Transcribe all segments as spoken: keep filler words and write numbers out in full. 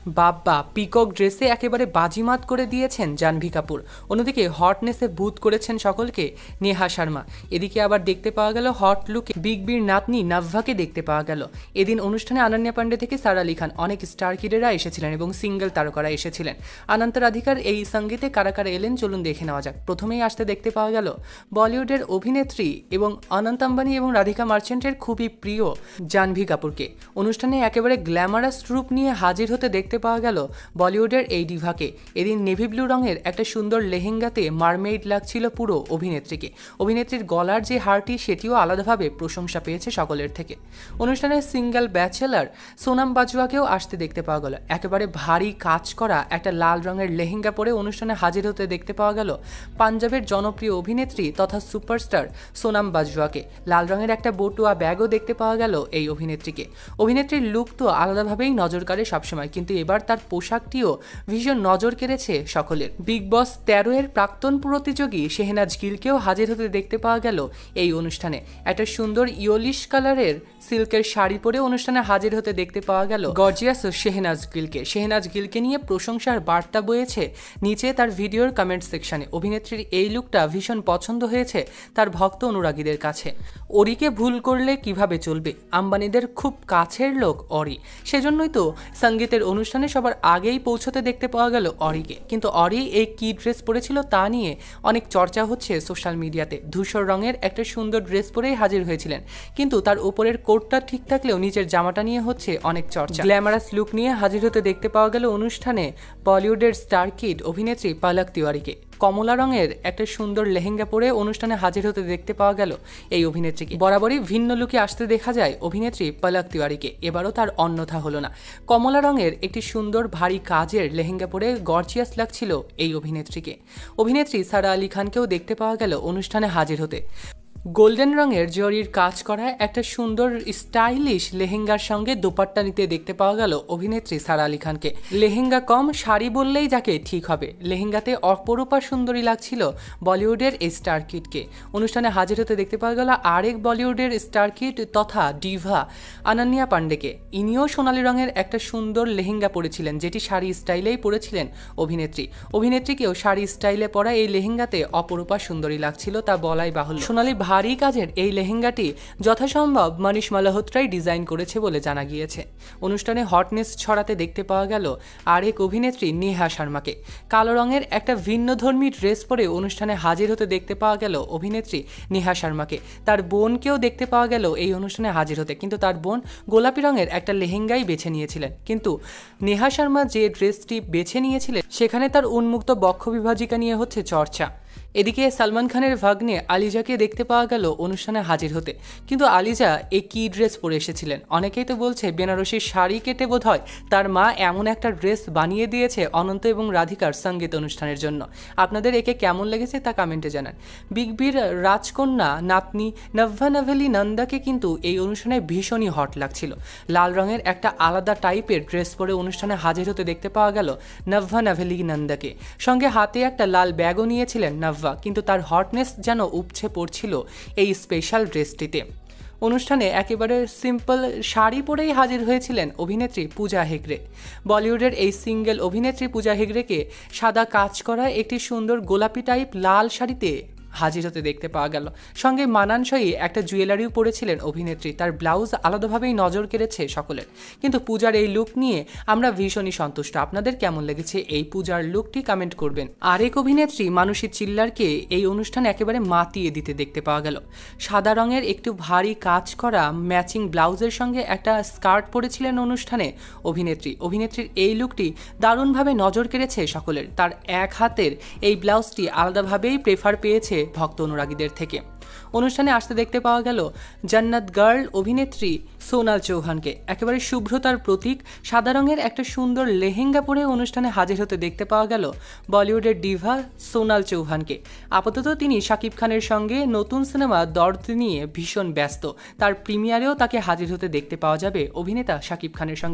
বাব্বা peacock ড্রেসে একেবারে বাজিমাত করে দিয়েছেন জাহ্নবী কাপুর। অন্যদিকে হটনেসে বুথ করেছেন সকলকে নেহা শর্মা। এদিকে আবার দেখতে পাওয়া গেল হট লুকে বিগ বির নাতনি নাভ্যাকে দেখতে পাওয়া গেল। এদিন অনুষ্ঠানে অনন্যা পান্ডে থেকে সারা আলি খান, অনেক স্টার কিডেরা এসেছিলেন এবং সিঙ্গেল তারকারা এসেছিলেন। অনন্ত রাধিকার এই সঙ্গীতে কারা কারা এলেন চলুন দেখে নেওয়া যাক। প্রথমেই আসতে দেখতে পাওয়া গেল বলিউডের অভিনেত্রী এবং অনন্ত আম্বানি এবং রাধিকা মার্চেন্টের খুবই প্রিয় জাহ্নবী কাপুরকে। অনুষ্ঠানে একেবারে গ্ল্যামারাস রূপ নিয়ে হাজির হতে দেখতে পাওয়া গেল বলিউডের এই ডিভাকে। এদিন নেভি ব্লু রঙের একটা সুন্দর লেহেঙ্গাতে মারমেইড লাগছিল পুরো অভিনেত্রীকে। অভিনেত্রীর গলার যে হারটি সেটিও আলাদাভাবে প্রশংসা পেয়েছে সকলের থেকে। অনুষ্ঠানে সিঙ্গেল ব্যাচেলার সোনাম বাজওয়াকেও আসতে দেখতে পাওয়া গেল। একেবারে ভারী কাজ করা একটা লাল রঙের লেহেঙ্গা পরে অনুষ্ঠানে হাজির হতে দেখতে পাওয়া গেল পাঞ্জাবের জনপ্রিয় অভিনেত্রী তথা সুপারস্টার সোনাম বাজওয়াকে। লাল রঙের একটা বটুয়া ব্যাগও দেখতে পাওয়া গেল এই অভিনেত্রীকে। অভিনেত্রীর লুক তো আলাদাভাবেই নজর কাড়ে সবসময়, কিন্তু এবার তার পোশাকটিও ভীষণ নজর কেড়েছে সকলের। বিগ বস তেরো এর প্রাক্তন প্রতিযোগী শেহনাজ গিলকেও হাজির হতে দেখতে পাওয়া গেল এই অনুষ্ঠানে। একটা সুন্দর ইয়োলিশ কালারের সিল্কের শাড়ি পরে অনুষ্ঠানে হাজির হতে দেখতে পাওয়া গেল গর্জিয়াস শেহনাজ গিলকে। শেহনাজ গিলকে নিয়ে প্রশংসার বার্তা বয়েছে নিচে তার ভিডিওর কমেন্ট সেকশনে। অভিনেত্রীর এই লুকটা ভীষণ পছন্দ হয়েছে তার ভক্ত অনুরাগীদের কাছে। অরিকে ভুল করলে কিভাবে চলবে, আম্বানিদের খুব কাছের লোক অরি, সেজন্যই তো সঙ্গীতের অনুষ্ঠানে সবার আগেই পৌঁছতে দেখতে পাওয়া গেল অরিকে। কিন্তু অরি এই কি ড্রেস পরেছিল তা নিয়ে অনেক চর্চা হচ্ছে সোশ্যাল মিডিয়াতে। ধূসর রঙের একটা সুন্দর ড্রেস পরেই হাজির হয়েছিলেন, কিন্তু তার উপরের কোটটা ঠিক থাকলেও নিচের জামাটা নিয়ে হচ্ছে অনেক চর্চা। গ্ল্যামারাস লুক নিয়ে হাজির হতে দেখতে পাওয়া গেল অনুষ্ঠানে বলিউডের স্টার কিড অভিনেত্রী পালক তিওয়ারিকে। কমলা রঙের একটা সুন্দর লেহেঙ্গা পরে অনুষ্ঠানে হাজির হতে দেখতে পাওয়া গেল এই অভিনেত্রীকে। বরাবরই ভিন্ন লুকে আসতে দেখা যায় অভিনেত্রী পালক তিওয়ারিকে, এবারও তার অন্যথা হলো না। কমলা রঙের একটি সুন্দর ভারী কাজের লেহেঙ্গা পরে গর্জিয়াস লাগছিল এই অভিনেত্রীকে। অভিনেত্রী সারা আলি খানকেও দেখতে পাওয়া গেল অনুষ্ঠানে হাজির হতে। গোল্ডেন রঙের জরির কাজ করা একটা সুন্দর স্টাইলিশ লেহেঙ্গার সঙ্গে দোপাট্টা নিতে দেখতে পাওয়া গেল অভিনেত্রী সারা আলি খানকে। লেহেঙ্গা কম শাড়ি বললেই যাকে ঠিক হবে, লেহেঙ্গাতে অপরূপা সুন্দরী লাগছিল বলিউডের এই স্টার কিডকে। অনুষ্ঠানে হাজির হতে দেখতে পাওয়া গেল আরেক বলিউডের স্টার কিড তথা ডিভা অনন্যা পান্ডেকে। ইনিও সোনালী রঙের একটা সুন্দর লেহেঙ্গা পরেছিলেন, যেটি শাড়ি স্টাইলেই পরেছিলেন অভিনেত্রী। অভিনেত্রীকেও শাড়ি স্টাইলে পরা এই লেহেঙ্গাতে অপরূপা সুন্দরী লাগছিল তা বলাই বাহুল্য। সোনালী ভারী কাজের এই লেহেঙ্গাটি যথাসম্ভব মনীষ মালহোত্রাই ডিজাইন করেছে বলে জানা গিয়েছে। অনুষ্ঠানে হটনেস ছড়াতে দেখতে পাওয়া গেল আরেক অভিনেত্রী নেহা শর্মাকে। কালো রঙের একটা ভিন্নধর্মী ড্রেস পরে অনুষ্ঠানে হাজির হতে দেখতে পাওয়া গেল অভিনেত্রী নেহা শর্মাকে। তার বোনকেও দেখতে পাওয়া গেল এই অনুষ্ঠানে হাজির হতে, কিন্তু তার বোন গোলাপি রঙের একটা লেহেঙ্গাই বেছে নিয়েছিলেন। কিন্তু নেহা শর্মা যে ড্রেসটি বেছে নিয়েছিলেন সেখানে তার উন্মুক্ত বক্ষ বিভাজিকা নিয়ে হচ্ছে চর্চা। এদিকে সালমান খানের ভাগ্নে আলিজাকে দেখতে পাওয়া গেল অনুষ্ঠানে হাজির হতে, কিন্তু আলিজা এই কি ড্রেস পরে এসেছিলেন? অনেকেই তো বলছে বেনারসির শাড়ি কেটে বোধ হয় তার মা এমন একটা ড্রেস বানিয়ে দিয়েছে অনন্ত এবং রাধিকার সঙ্গীত অনুষ্ঠানের জন্য। আপনাদের একে কেমন লেগেছে তা কমেন্টে জানান। বিগ বির রাজকন্যা নাতনি নভ্যা নাভেলি নন্দাকে কিন্তু এই অনুষ্ঠানে ভীষণই হট লাগছিল। লাল রঙের একটা আলাদা টাইপের ড্রেস পরে অনুষ্ঠানে হাজির হতে দেখতে পাওয়া গেল নভ্যা নাভেলি নন্দাকে। সঙ্গে হাতে একটা লাল ব্যাগও নিয়েছিলেন নভ্যা, কিন্তু তার হটনেস যেন উপচে পড়ছিল এই স্পেশাল ড্রেসটিতে। অনুষ্ঠানে একেবারে সিম্পল শাড়ি পরেই হাজির হয়েছিলেন অভিনেত্রী পূজা হেগড়ে। বলিউডের এই সিঙ্গেল অভিনেত্রী পূজা হেগড়েকে সাদা কাজ করা একটি সুন্দর গোলাপি টাইপ লাল শাড়িতে হাজির হতে দেখতে পাওয়া গেল। সঙ্গে মানানসই একটা জুয়েলারিও পরেছিলেন অভিনেত্রী। তার ব্লাউজ আলাদাভাবেই নজর কেড়েছে সকলের। কিন্তু পূজার এই লুক নিয়ে আমরা ভীষণই সন্তুষ্ট। আপনাদের কেমন লেগেছে এই পূজার লুকটি কমেন্ট করবেন। আরেক অভিনেত্রী মানসী চিল্লারকে এই অনুষ্ঠানে একেবারে মাতিয়ে দিতে দেখতে পাওয়া গেল। সাদা রঙের একটু ভারী কাজ করা ম্যাচিং ব্লাউজের সঙ্গে একটা স্কার্ট পরেছিলেন অনুষ্ঠানে অভিনেত্রী। অভিনেত্রীর এই লুকটি দারুণভাবে নজর কেড়েছে সকলের। তার এক হাতের এই ব্লাউজটি আলাদাভাবেই প্রেফার পেয়েছে ভক্ত অনুরাগীদের থেকে। অনুষ্ঠানে আসতে দেখতে পাওয়া গেল জান্নাত গার্ল অভিনেত্রী সোনাল চৌহানকে। একেবারে শুভ্রতার প্রতীক সাদা রঙের একটা সুন্দর লেহেঙ্গা পরে অনুষ্ঠানে হাজির হতে দেখতে পাওয়া গেল বলিউডের ডিভা সোনাল চৌহানকে। আপাতত তিনি শাকিব খানের সঙ্গে নতুন সিনেমা দর্দ নিয়ে ভীষণ ব্যস্ত। তার প্রিমিয়ারেও তাকে হাজির হতে দেখতে পাওয়া যাবে অভিনেতা শাকিব খানের সঙ্গে।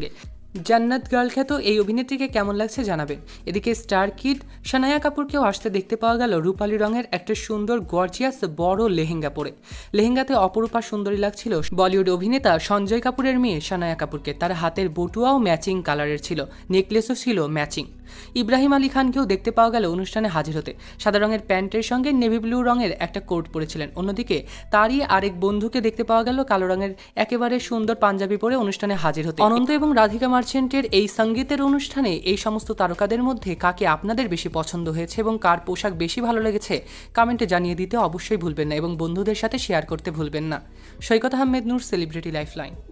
জান্নাত গার্ল খ্যাত এই অভিনেত্রীকে কেমন লাগছে জানাবেন। এদিকে স্টার কিড শানায়া কাপুরকেও আসতে দেখতে পাওয়া গেল রূপালী রঙের একটা সুন্দর গর্জিয়াস বড় লেহেঙ্গা পরে। লেহেঙ্গাতে অপরূপা সুন্দরী লাগছিল বলিউড অভিনেতা সঞ্জয় কাপুরের মেয়ে শানায়া কাপুরকে। তার হাতের বটুয়াও ম্যাচিং কালারের ছিল, নেকলেসও ছিল ম্যাচিং। ইব্রাহিম আলী খানকেও দেখতে পাওয়া গেল অনুষ্ঠানে হাজির হতে। সাদা রঙের প্যান্টের সঙ্গে নেভি ব্লু রঙের একটা কোট পরেছিলেন। অন্যদিকে তারই আরেক বন্ধুকে দেখতে পাওয়া গেল কালো রঙের একেবারে সুন্দর পাঞ্জাবি পরে অনুষ্ঠানে হাজির হতে। অনন্ত এবং রাধিকা মার্চেন্টের এই সঙ্গীতের অনুষ্ঠানে এই সমস্ত তারকাদের মধ্যে কাকে আপনাদের বেশি পছন্দ হয়েছে এবং কার পোশাক বেশি ভালো লেগেছে কমেন্টে জানিয়ে দিতে অবশ্যই ভুলবেন না এবং বন্ধুদের সাথে শেয়ার করতে ভুলবেন না। Saikat Ahmed Noor, celebrity lifeline.